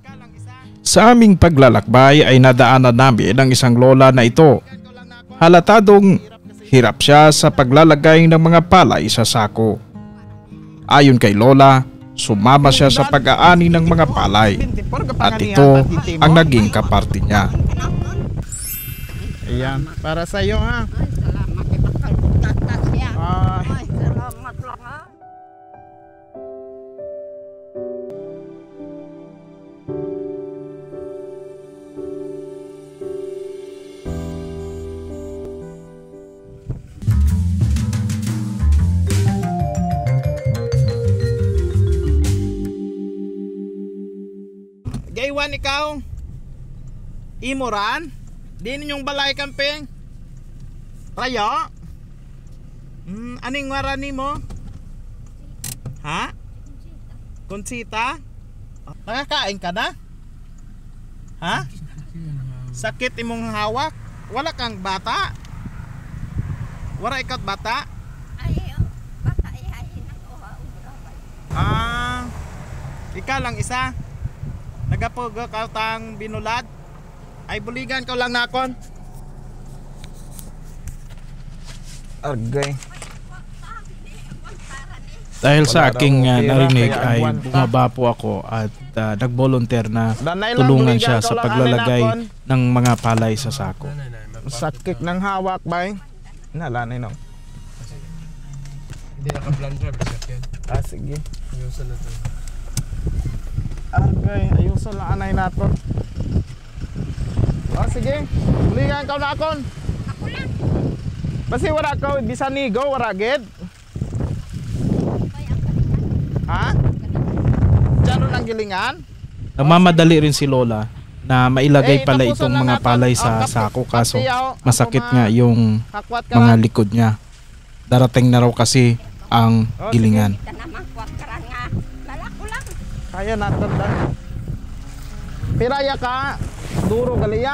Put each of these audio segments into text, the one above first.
Sa aming paglalakbay ay nadaanan namin ang isang lola na ito. Halatadong hirap siya sa paglalagay ng mga palay sa sako. Ayon kay lola, sumama siya sa pag-aani ng mga palay at ito ang naging kaparte niya. Ayan, para sa iyo ha. Salamat kita kalbutas yan. Ay, salamat lang ha. Gaywan ikaw. Imoran. Di ninyong balay camping. Rayo. Aning warani mo? Ha? Konsita? Nakakain ka na? Ha? Sakit imong hawak? Wala kang bata? Wala ikaw bata? Ay, bata ay Ikaw lang isa? Nagapugo ka tang binulad? Ay buligan ka lang nakon. Argay. Dahil sa aking narinig ay bumaba po ako at nag-volunteer na tulungan siya sa paglalagay ng mga palay sa sako. Sakit ng hawak bay. Nalanay no. Hindi naka-plan drive sakyan. Sige. Ayusan na to. Argay, ayusan lang anay naton. Sige. Buligan ka nakon. Ako lang. Basi wala ka bisan nigo, wala gid. Ha? Diyan lang gilingan? Nagmamadali rin si lola na mailagay pala itong mga palay sa sako kaso masakit nga yung mga likod niya. Darating na raw kasi ang gilingan. Kaya natin lang. Piraya ka, duro galiya.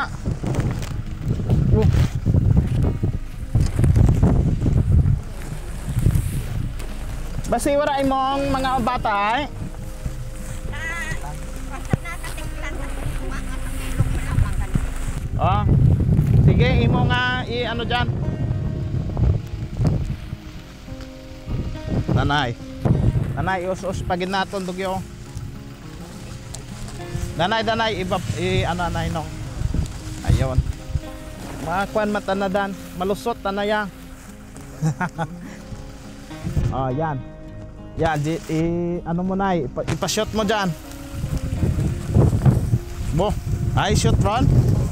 Basi wala imong mga bata ay? Sige, imo nga i-ano dyan. Nanay, us-us pagin naton dugyo. Nanay, ano nanay no. Ayun. Mga kwan matanadan, malusot tanaya. Yan. Yan, ano mo na, ipa-shoot mo dyan. Bo, ay shoot Ron.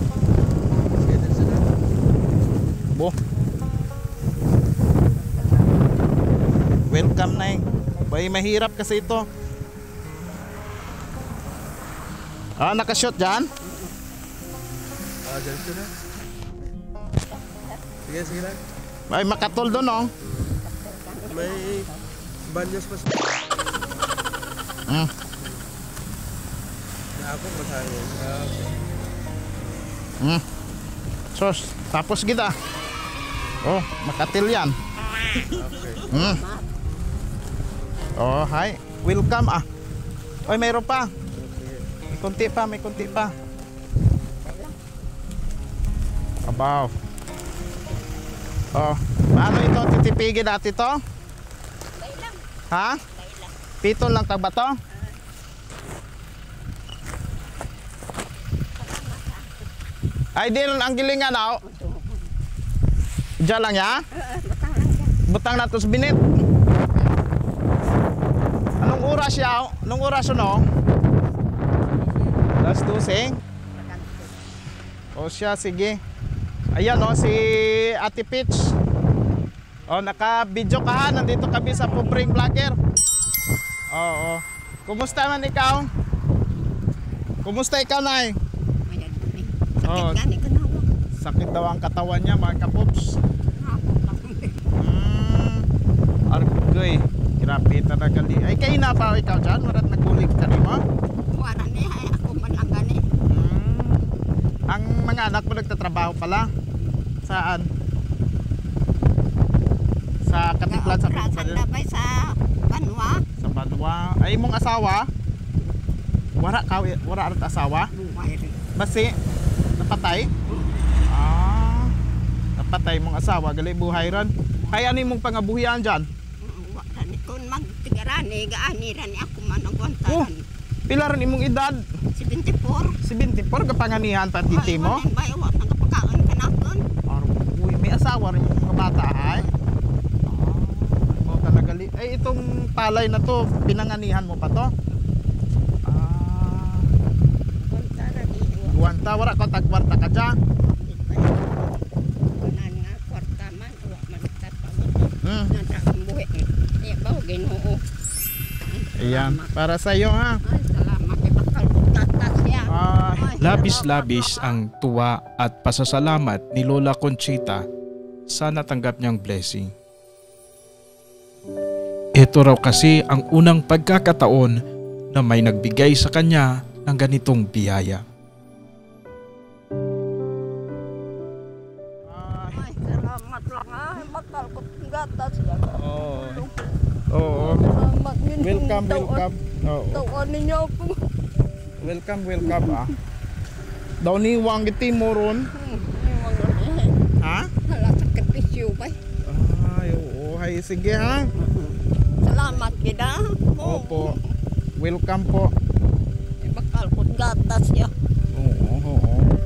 Bo. Welcome na Bay, mahirap kasi ito. Nakashoot dyan? Dyan ito na. Sige lang. Ay, makatol doon oh. May banyos pa sa... Naapon ba tayo? Sos, tapos kita. Makatil yan. Okay. Hi. Welcome Oy, mayroon pa. May kunti pa. Abaw. Paano ito titipigin natin ito? Ha? Piton lang tagba to? Ay, di lang ang gilingan Diyan lang ya? Butang na to sa binit. Anong oras ya? Anong oras no? 12:12. Siya, sige. Ayan si Ate Peach. Naka-video ka ha. Nandito kami sa Pupring Vlogger. Kumusta man ikaw? Kumusta ikaw, Nay? Sakit daw ang katawan niya, mga kapops. Argoy. Grabe talaga ay kayo na pa ikaw dyan? Marat nagbulig ka rin mo? Wala niya, ako man lang gani. Ang mga anak mo nagtatrabaho pala? Saan? Sa Katiklan sa Sa Banwa. Sa Banwa. Ay mong asawa? Wala rat asawa? Buhay rin. Basi napatay? Napatay mong asawa gali buhay ron. Hay ani mong pangabuhian diyan? Wala ni kun magtigarani gaani rani ako man ang Oh, gontaran. pila ron imong edad? 74. 74 kapanganihan pa titi mo? Bay wa nang kapakaon kanakon. Uy, may asawa rin yung mga bata hay? Mo talaga ay itong palay na to pinanganihan mo pa to? Gontaran ni. Guwanta wala ko tagkwarta ka dyan? Kunan nga kwarta man wa man tatawag. Hmm. Nata ang buhi. Iya ba Ginoo. Ayan, para sa iyo ha. Ay, salamat kay bakal ko tatas ya. Ay, Labis-labis ang tuwa at pasasalamat ni Lola Conchita sa natanggap niyang blessing. Ito raw kasi ang unang pagkakataon na may nagbigay sa kanya ng ganitong biyaya. Ay, salamat lang ay bakal ko gatas ya. Oo. Salamat ninyo. Welcome. Oo. Tawan ninyo ako. Welcome ah. Daw ni wang giti mo ron. Ha? Hala sakripisyo ba? Ay, oo. Hay, sige ha. Salamat kita. Opo. Welcome po. Bakal ko gatas ya. Oo.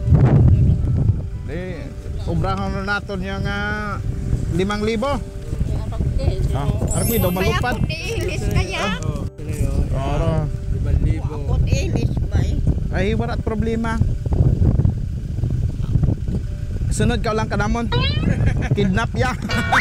Di, sobrahan na natin yung 5,000. Armi daw malupad. Ako ilis kaya. Oro. 5,000. Ako ilis ba? Ay, wala problema. Sunod ka lang kanamon. Kidnap ya.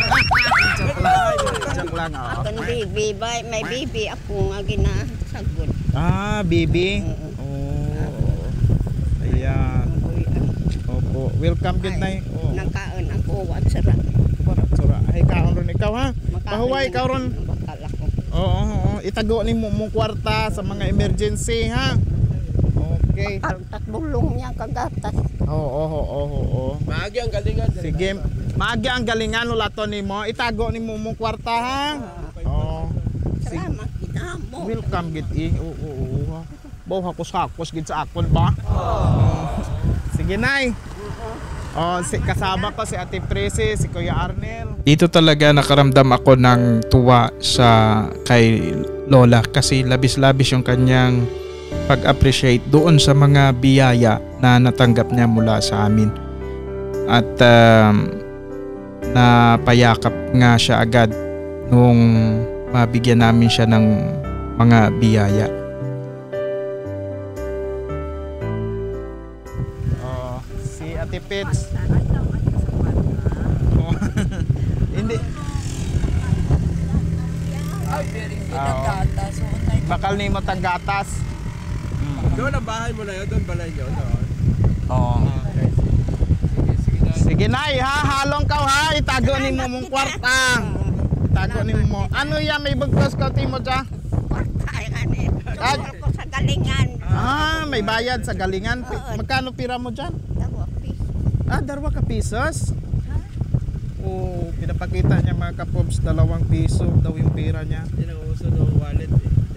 Joke lang. Oo. Akong bibi ba? May bibi ako nga ginasagod. Bibi. Oh. Ayan. Opo. Welcome good night. Oh. Nagkaon ako at sarap. Sura. Ay, kaon ron ikaw ha. Pahuway ikaw ron. Bakal ako. Oo. Itago ni mo mong kwarta sa mga emergency ha. Okay. Kaltas bulong niya kagatas. Oo. Maagi ang galingan. Sige. Maagi ang galingan ulato nimo. Itago ni mo mong kwarta ha. Oo. Salamat kita mo. Welcome gid Oo. Baw hakos gid sa akon ba? Sige nay. Kasama ko si Ate Presi, si Kuya Arnel. Dito talaga nakaramdam ako ng tuwa sa kay Lola kasi labis-labis yung kanyang pag-appreciate doon sa mga biyaya na natanggap niya mula sa amin. At napayakap nga siya agad nung mabigyan namin siya ng mga biyaya. Si Ate Pits. Hindi. Bakal ni mo tang gatas. Doon ang bahay mo na yun. Doon balay nyo. Oo. Okay. Sige. Sige nay ha, halong ka ha. Itago ni mo mong kwarta. Itago ni mo. Ano yan, may bagpas ka timo dyan? Ay ganit. Ako sa galingan. May bayad sa galingan. Magkano pira mo dyan? Dawa piso. 2 pesos? Pinapakita niya mga kapobs, 2 piso daw yung pira niya. Yan ang uso ng wallet.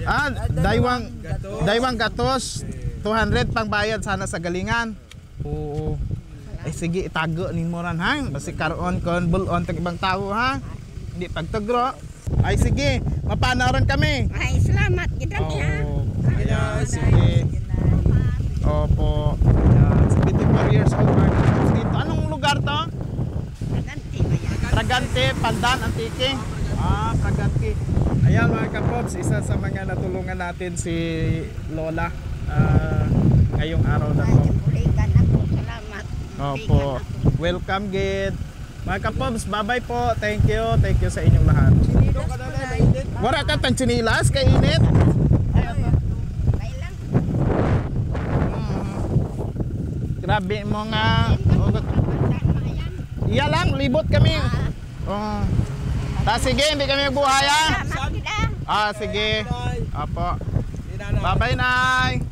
Daywang gatos. 200 pang bayad sana sa galingan. Oo. Ay sige, itago ni mo ran ha. Basi karon kon bulon tag ibang tao ha. Hindi pagtagro. Ay sige, mapanaran kami. Ay salamat kita niya. Ayan, sige. Opo. Ayan, 74 years old Mark. Dito, anong lugar to? Ganti ba yan? Fragante, Pandan, Antique. Fragante. Ayan mga kapops, isa sa mga natulungan natin si Lola ngayong araw na Ay, to. buligan ako. Salamat. Opo. Welcome gid. Mga kapops, bye-bye po. Thank you sa inyong lahat. Wala ka tang chinilas kay init. Kailang. Grabe mo nga. Iya lang, libot kami. Sige, hindi kami magbuhay ha. Salamat kita. Sige. Apo. Bye-bye, Nay.